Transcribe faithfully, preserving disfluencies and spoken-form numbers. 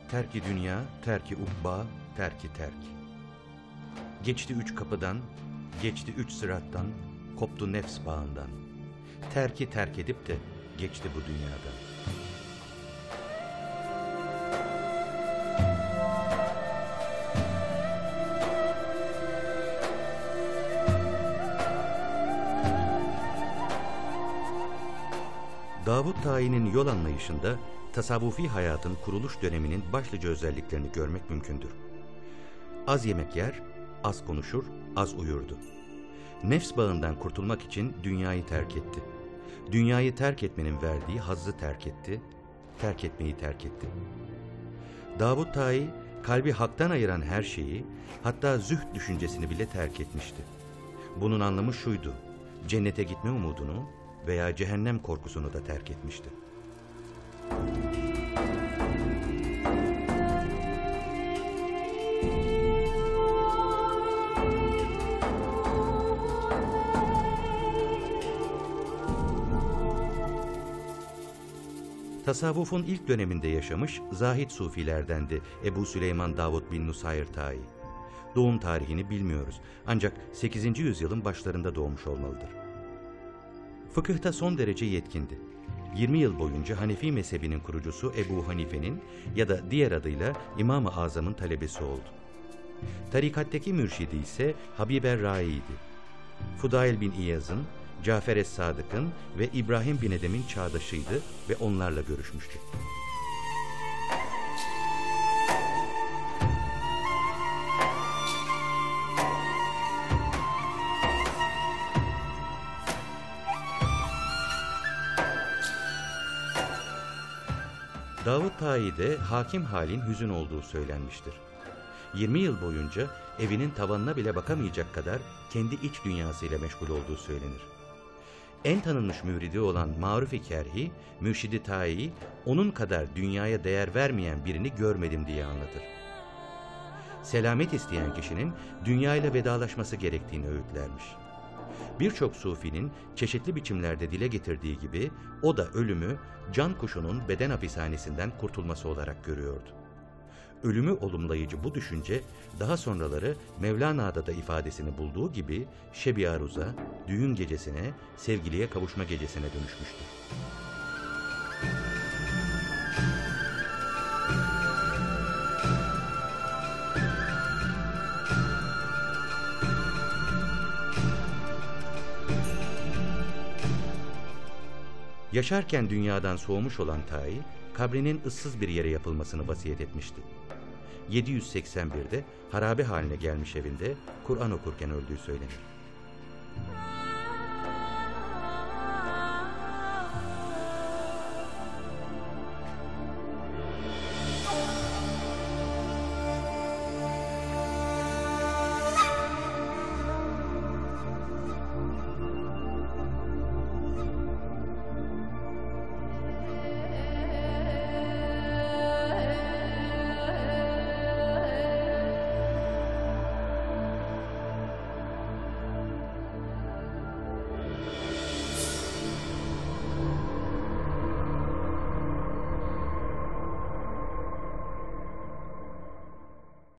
Terki dünya, terki ukba, terki terk. Geçti üç kapıdan, geçti üç sırattan, koptu nefs bağından. Terki terk edip de geçti bu dünyadan. Davut Tayi'nin yol anlayışında tasavvufi hayatın kuruluş döneminin başlıca özelliklerini görmek mümkündür. Az yemek yer, az konuşur, az uyurdu. Nefs bağından kurtulmak için dünyayı terk etti. Dünyayı terk etmenin verdiği hazzı terk etti, terk etmeyi terk etti. Davut Tayi, kalbi haktan ayıran her şeyi, hatta zühd düşüncesini bile terk etmişti. Bunun anlamı şuydu: cennete gitme umudunu veya cehennem korkusunu da terk etmişti. Tasavvufun ilk döneminde yaşamış zahid sufilerdendi Ebu Süleyman Davud bin Nusayr Tayi. Doğum tarihini bilmiyoruz, ancak sekizinci yüzyılın başlarında doğmuş olmalıdır. Fıkıhta son derece yetkindi. yirmi yıl boyunca Hanefi mezhebinin kurucusu Ebu Hanife'nin ya da diğer adıyla İmam-ı Azam'ın talebesi oldu. Tarikatteki mürşidi ise Habib er-Rai'ydi. Fudail bin İyaz'ın, Cafer es-Sadık'ın ve İbrahim bin Edem'in çağdaşıydı ve onlarla görüşmüştü. Davut Tayi'de hakim halin hüzün olduğu söylenmiştir. yirmi yıl boyunca evinin tavanına bile bakamayacak kadar kendi iç dünyasıyla meşgul olduğu söylenir. En tanınmış müridi olan Maruf-i Kerhi, Mürşid-i Tayi, onun kadar dünyaya değer vermeyen birini görmedim diye anlatır. Selamet isteyen kişinin dünyayla vedalaşması gerektiğini öğütlermiş. Birçok sufinin çeşitli biçimlerde dile getirdiği gibi o da ölümü can kuşunun beden hapishanesinden kurtulması olarak görüyordu. Ölümü olumlayıcı bu düşünce daha sonraları Mevlana'da da ifadesini bulduğu gibi Şebi Aruza, düğün gecesine, sevgiliye kavuşma gecesine dönüşmüştür. Yaşarken dünyadan soğumuş olan Tayi, kabrinin ıssız bir yere yapılmasını vasiyet etmişti. yedi yüz seksen birde harabe haline gelmiş evinde Kur'an okurken öldüğü söylenir.